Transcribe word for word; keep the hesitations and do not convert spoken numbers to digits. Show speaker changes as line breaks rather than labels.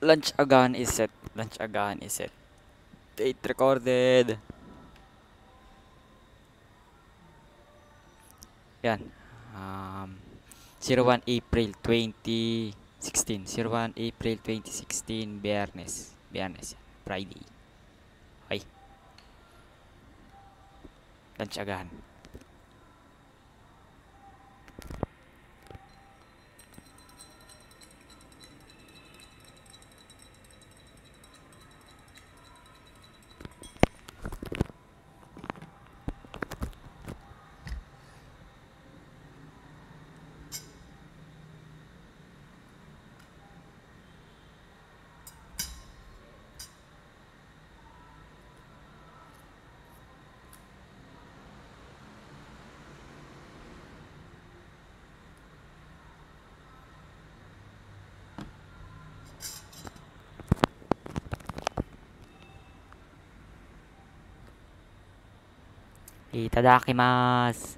Lunch agahan is set. Lunch agahan is set. Date recorded. Yan. Um, zero one April twenty sixteen. zero one April twenty sixteen. Biyernes. Biyernes. Friday. Okay. Lunch agahan. Itadakimasu.